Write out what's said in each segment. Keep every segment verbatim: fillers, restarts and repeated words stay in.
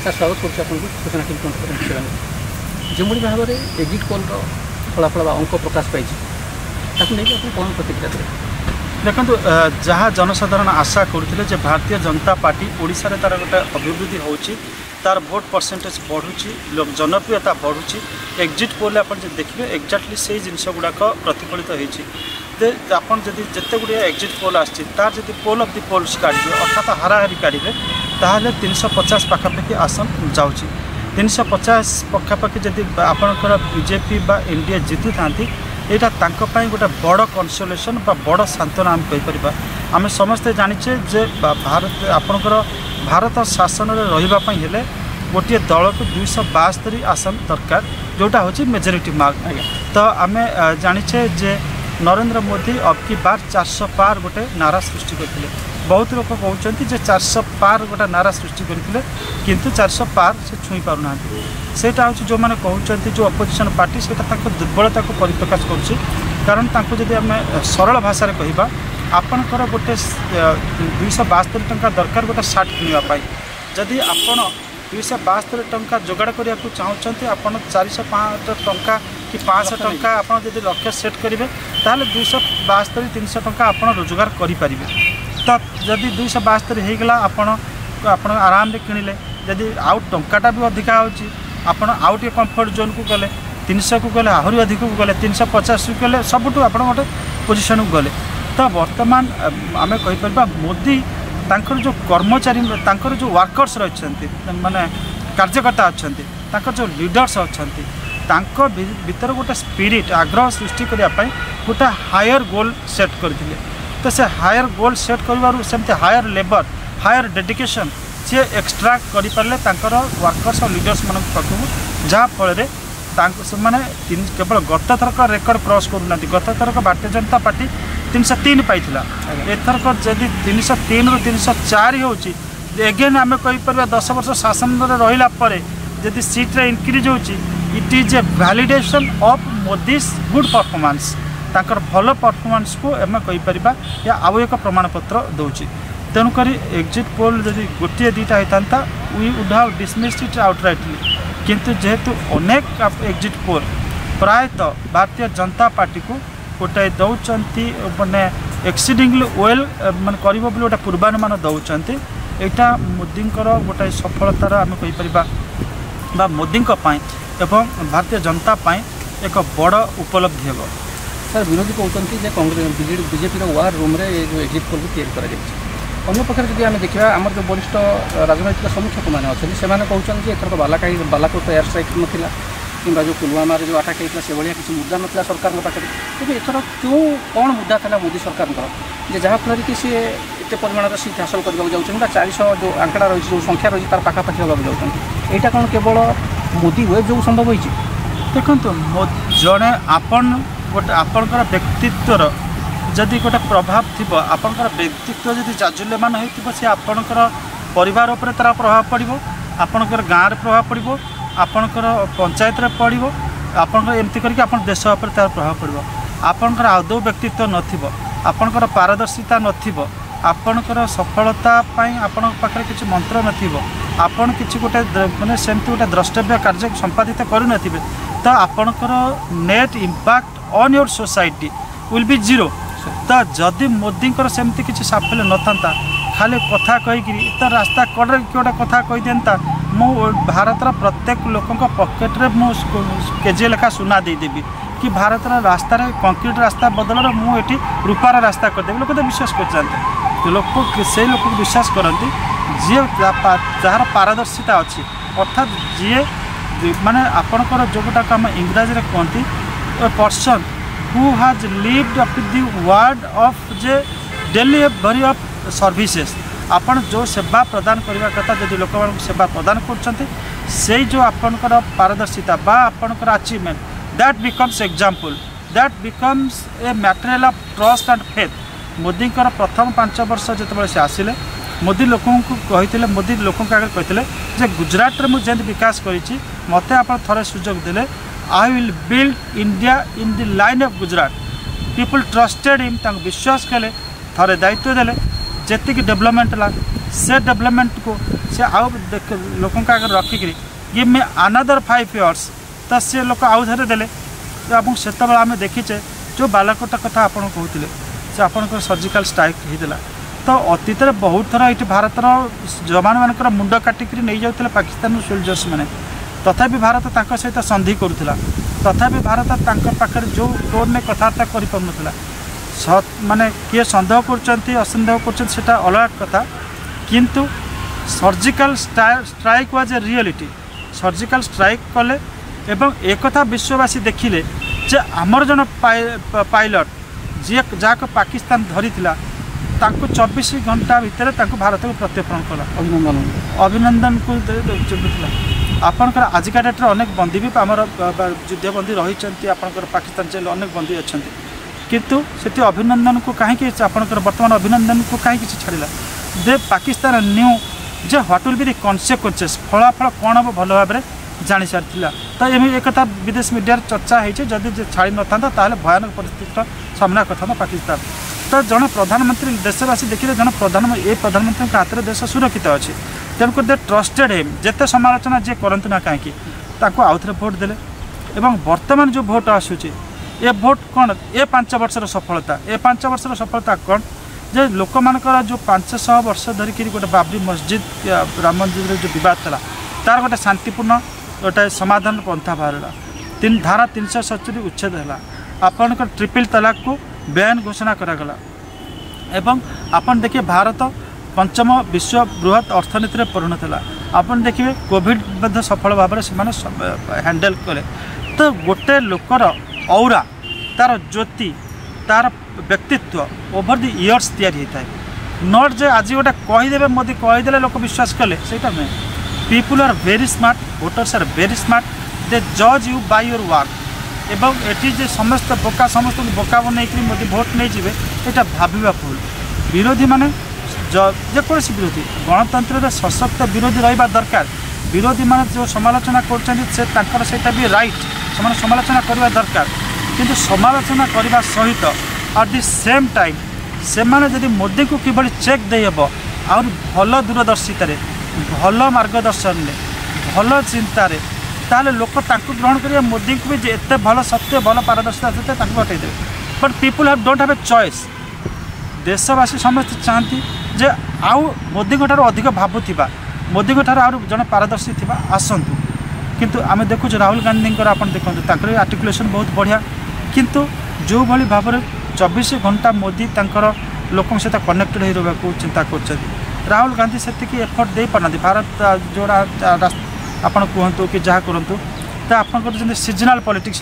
Sir स्वागत करूँ सूचना टीवी कॉन्फ्रेंस जो भाव में एग्जिट पोल फलाफल अंक प्रकाश पाई नहीं कौन प्रतिक्रिया देते देखो जहाँ जनसाधारण आशा करते भारतीय जनता पार्टी ओडिशा रे तार गोटे अभिवृद्धि होची तार भोट परसेंटेज बढ़ुची लोक जनप्रियता बढ़ुची एग्जिट पोल आप देखिए एक्जाक्टली से जिनस गुड़ाक प्रतिफलित होती आपन जदि जिते गुड़िया एग्जिट पोल आसी तार जदि पोल ऑफ द पोल्स काढ़े अर्थात हाराहारी काढ़े ताहले तीन सौ पचास पाखापाखि आसन जाऊँगी तीन सौ पचास पाखापाखि जदि आपणकर बीजेपी बा एनडीए जीति था यहाँ तांको गोटे बड़ कनसोलेसन बा बड़ सांत्वना आम कहीपर आम समस्ते जाचे जे भारत आपणकर भारत शासन में रही हेले गोटे दल को दुईश बास्तरी आसन दरकार जोटा हूँ मेजोरिटी मार्क तो आम जाचे जे नरेंद्र मोदी अब की बार चार सौ पार गोटे नारा सृष्टि करते बहुत लोग कहते हैं चार सौ पार गोटे नारा सृष्टि करते किंतु चार सौ पार से छुई पारना सेटा हूँ जो मैंने कहते जो अपोजिशन पार्टी से दुर्बलता को परिप्रकाश कर कारण जदि आम सरल भाषा कहवा आपणकर गोटे दुईश बास्तरी टंका दरकार गोटे सार्ट किनापी जदि आपण दुईश बास्तरी टंका जोगाड़ करने को चाहते आप चार सौ पाँच टंका कि पाँच सौ टंका आप जब लक्ष्य सेट करेंगे ताहले दुईश बास्तरी तीन सौ टंका आप रोजगार करेंगे तो जदि दुईश बास्तरी होगला आपण आप आराम से किणिले जदि आउ टंकाटा भी अधिका होपण आउ टे कम्फर्ट जोन को गले तीन सौ को गले आहरी अधिक को गले तीन सौ पचास को गले सबुठ आप गोटे पोजिशन को गले तो बर्तमान आम कहीपर मोदी तांकर जो कर्मचारी तांकर जो वर्कर्स रही माने कार्यकर्ता अच्छा जो लीडर्स अच्छा भीतर गोटे स्पिरिट आग्रह सृष्टि करने गोटे हायर गोल सेट करते तो से हायर गोल सेट कर हायर लेबर हायर डेडिकेशन सी एक्सट्रा करें वर्कर्स और लीडर्स मान पाखु जहाँफल मैंने केवल गत थरक रेकर्ड क्रॉस करूना गत थरक भारतीय जनता पार्टी तीन सौ तीन पाई एथरक जदि तीन सौ तीन रु तीन सौ चार हो एगेन आम कहीपर दस वर्ष शासन रहा जदि सीट्रे इनक्रीज हो it is a validation of Modi's good performance तांकर भल परफॉर्मेंस को आम कहीपर या आउ एक प्रमाण पत्र दूची तेणुक एग्जिट पोल जदि गोटे दुटा होता we would have dismissed it outrightly किंतु जेहेतु अनेक एग्जिट पोल प्रायतः भारतीय जनता पार्टी को गोटे दौरान मानने एक्सीडिंगली वेल मान कर गोटे पूर्वानुमान दौरान यहाँ मोदी गोटे सफलतार आम कहीपर मोदी एवं भारतीय जनता पाई एक बड़ उपलब्धि हे सर विरोधी कहते कांग्रेस बीजेपी वार रूम रे जो एग्जिट पोल को तैयारी अन्य पक्षर जब आम देखा आम जो वरिष्ठ राजनैतिक समीक्षक मैंने अच्छे से कहते एथरक बालाकाई बालाकोट एयर स्ट्राइक नाला कि जो पुलवामा जो आटाक होता से भाया किसी मुद्दा ना सरकार पाखे तेज एथर क्यों कौन मुद्दा था मोदी सरकार जहाँफल कि सी एत परिमाण सीट हासिल करने जाऊँगा चार सौ जो आंकड़ा रही जो संख्या रही तार पाखापाखि होगा जाऊँगी यहाँ कौन केवल मोदी वेब जो संभव होती देखो जड़े आपण गोटे आपणकर व्यक्तित्वर जदि गोटे प्रभाव थी आपणकर व्यक्तित्व जदि जाजुल्यमान हो सी आपणकर परिवार उपर तार प्रभाव पड़ो आपणकर गाँव में प्रभाव पड़ो आपणकर पंचायत रे पड़ो आपणकर एमती करके आपण देश उपर तार प्रभाव पड़ो आपणकर आदौ व्यक्तित्व नथिबो आपणकर पारदर्शिता नथिबो आपणकर सफलता पाई आपण पाखरे किछि मंत्र नथिबो आपण किछि गोटे माने सेमती गोटे द्रष्टव्य कार्य संपादित करू नथिबे तो आपणकर net impact on your society will be zero तो जदि मोदी सेमती किसी साफल्य न था खाली कथा कहीकि तो रास्ता कड़े गोटे कथा कही दिंता मु भारतर प्रत्येक लोक पकेट्रे मु केजे लेखा सुना देदेवी कि भारत रास्तार कंक्रीट रास्ता बदल मुझे रूपार रास्ता करदेवी लोक तो विश्वास कर लोक से लोक विश्वास करती जी जार पारदर्शिता अच्छी अर्थात जी माने आपणकर जोटा आम इंग्राजी में कहती person who has lived up to the word of the delivery of services आपण जो सेवा प्रदान करने कथा जदि लोक सेवा प्रदान कर जो आपणकर पारदर्शिता बा आपणकर achievement that becomes example that becomes a material of trust and faith Modi प्रथम पांच वर्ष जो से आसिले मोदी लोक कहते मोदी लोक आगे कहते गुजरात में मुझे विकास करी मत आप थे सुजोग देले I will build India in the line of Gujarat. People trusted him, तांको विश्वास कले, थारे दायित्व देले, जेति की डेवलपमेंट ला, से डेवलपमेंट को से आउ देख लोक आगे रखिक give me another five years तो सी लोक आउ थे देले से आम देखीचे जो बालाकोट कथा आप कहते से आपंकर सर्जिकल स्ट्राइक होता तो अतीत बहुत थर ये भारतर जवान मान मुंड काटिक नहीं जाते पाकिस्तान सोल्जर्स मैंने तथापि भारत तक सहित संधि करुला तथापि भारत पाखे जो टोन में कथबार्ता कर माने किए सन्देह कर असंदेह कर अलग कथा किंतु surgical strike was a reality surgical strike कले एवं एक विश्ववासी देखिले जे आमर जन पायलट जी जहाँ पाकिस्तान धरी तांको चौबीस घंटा भितर भारत को प्रत्यर्पण कला अभिनंदन अभिनंदन को आपणकर आजिका डेट्रे अनेक बंदी भी आमर युद्धबंदी रही आपणकर पाकिस्तान जेल अनेक बंदी अच्छा किंतु से अभिनंदन को कहीं आपणकर वर्तमान अभिनंदन को कहीं छाड़ा दे पाकिस्तान न्यू जे what will be the consequences फलाफल कौन हम भल भाव में जानी सारी तो एम एक विदेश मीडिया चर्चा होती छाड़ी न था भयानक परिस्थितिर सामना करता पाकिस्तान तो जन प्रधानमंत्री देशवासी देखिए जन प्रधानमंत्री ए प्रधानमंत्री हाथ में देश सुरक्षित अच्छे तेणुक दे ट्रस्टेड हिम जिते समालोचना जी करतु ना कहीं आउ थे भोट देले एवं वर्तमान जो भोट आसूँ ए भोट कौन ए पांच वर्षर सफलता ए पांच वर्षर सफलता कौन जे लोक मानकर जो पांच सौ वर्ष धरिकी गोटे बाबरी मस्जिद राम मंदिर जो बद था तार गोटे शांतिपूर्ण गोटे समाधान पंथा बाहर तीन धारा तीन सौ सतुरी उच्छेद है आपणकर ट्रिपल तलाक को बेआईन घोषणा करागला एवं आपन देखिए भारत पंचम विश्व बृहत अर्थनीति में परिणत है आपन देखिए कोविड सफल भाव में से हैंडल कले तो गोटे लोकर औरा तार ज्योति तार व्यक्तित्व ओवर दि इयर्स तैयारी होता है नॉट जे आज गोटे कहीदेवे मोदी कहीदे लोक विश्वास कले सेटा नुहे people are very smart voters are very smart they जज यू बाय योर वर्क एवं एटी जे समस्त बोका समस्त बोका बनई मोदी भोट नहीं जाए यहाँ भाविबा भूल विरोधी माने जेकोसी विरोधी गणतंत्र सशक्त विरोधी रहा दरकार विरोधी माने जो समालोचना कर भी राइट से समालोचना करवा दरकार किंतु समालोचना करने सहित एट दि सेम टाइम से जदि मोदी को किभली चेक देहब आ भल दूरदर्शितार भल मार्गदर्शन में भल चिंतार ताले लोक ग्रहण करिया मोदी को भी एत भल सत्य भल पारदर्शिता हटाई देवे but people have don't have a choice देशवासी समस्त चाहती जे आउ मोदी ठार अधिक भावुवा मोदी ठार आउ जन पारदर्शी थी आसतु किंतु आम देखु राहुल गांधी आप देखते आर्टिकुलेसन बहुत बढ़िया किंतु जो भली भाव में चौबीस घंटा मोदी तर लोक सहित कनेक्टेड हो रहा चिंता कर राहुल गांधी से एफर्ट दे पारना भारत जोड़ा आपड़ कहतु कि जहाँ करूँ तो आपंकर सीजनाल पॉलिटिक्स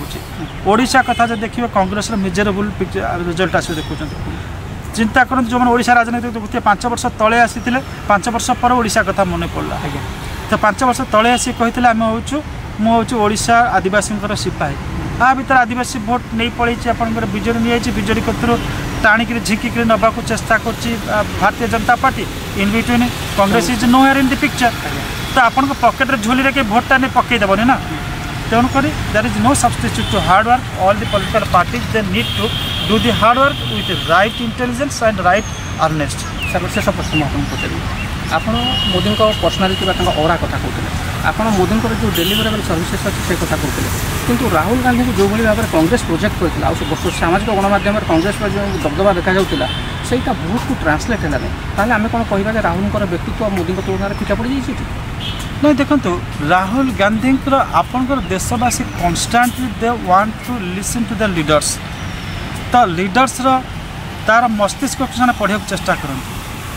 होशा कथा जो देखिए कांग्रेस मिजरेबल रिजल्ट आस देखुं चिंता करते जो मैंने ओडिशा राजनीति देखते पांच वर्ष तले आसी पांच वर्ष पर ओडिशा कथा मन पड़ा तो पांच वर्ष तले आसी कहते आम हूँ मुझे ओडिशा आदिवासी सिपाही आ भर आदिवासी भोट नहीं पड़े आपंकर विजेडी नहीं विजेडी कतर टाणिक झिंकिक नवा चेष्टा कर Bharatiya Janata Party in between Congress is nowhere in the picture तो आपण पकेट झोली के भोटा नहीं पकईदेवनी ना तेणुक there is no substitute to hard work all the political parties they need to do the hard work with right intelligence and right earnest sir शेष प्रश्न आपको पचारि आप मोदी पर्सनालीटी ओरा कथा कहते आप मोदी जो डेलीवरेबल सर्विसेस अच्छे से कथा कहते किंतु राहुल गांधी को जो भाव में कांग्रेस प्रोजेक्ट करता सामाजिक गणमाध्यम कांग्रेस जो दबदबा देखा जाता सहीटा बहुत को ट्रांसलेट है ना आम कौन कह राहुल व्यक्तित्व मोदी तुलन में फीका पड़ जाए नहीं देखो राहुल गांधी आपंकर देशवासी constantly they want to listen to the leaders तो लीडर्स तार मस्तिष्क को पढ़ा चेष्टा करते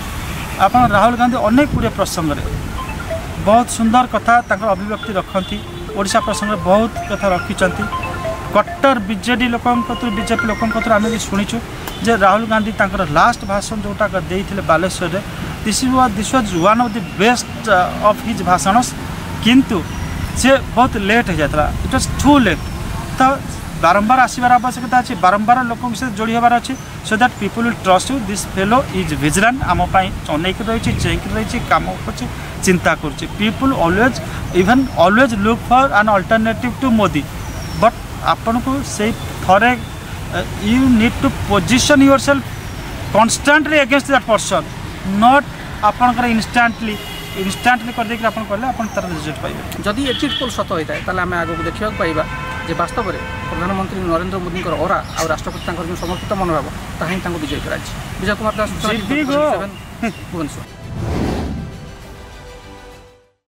आप राहुल गांधी अनेक गुड़े प्रसंग में बहुत सुंदर कथा अभिव्यक्ति रखती ओडिशा प्रसंग में बहुत कथा रखिंट कट्टर बीजेडी लोक बीजेपी लोक आम भी शुणीचु जे राहुल गांधी तर लास्ट भाषण जोटा देते बालेश्वर में this was this was one of the best of his भाषणस किंतु से बहुत लेट हो जाता इट वाज टू लेट तो बारंबार आसबार आवश्यकता अच्छी बारंबार लोक से जोड़ी हबार अच्छी so that people will trust you this fellow is vigilant आम अनेक रही चेक रही कम कर चिंता कर people always even always look for an alternative to Modi but आपन को से थरे you need to position yourself constantly against that person not आपणकर इनस्टाटली इनस्टाटली कर देकर अपन कहले अपन तार रिजल्ट पाइबे जदि एक्जिट पोल सत होता है ताले आम आगे देखा पाइबा जे वास्तव में प्रधानमंत्री नरेंद्र मोदी ओरा और राष्ट्रपति जो समर्पित मनोभाव ताही विजय कराई विजय कुमार दास भुवनेश्वर।